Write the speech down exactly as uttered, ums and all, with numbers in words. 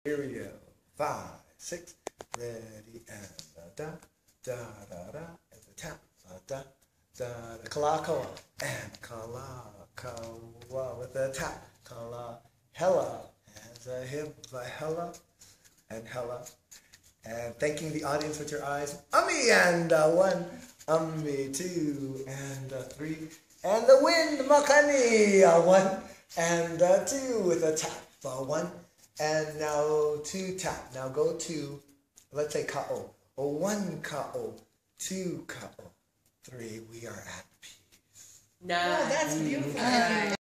Here we go. Five, six, ready, and da da da da, and the tap, da da da, kala kala, and kala kala with the tap, kala hella, and a hip, hella, and hella, and thanking the audience with your eyes, ummy, and uh, one, ummy, two, and uh, three, and the wind, makani, uh, one, and uh, two with a tap, uh, one. And now two tap. Now go to, let's say ka'o. Oh, one ka'o, two ka'o, three. We are at peace. Nice. Oh, that's beautiful.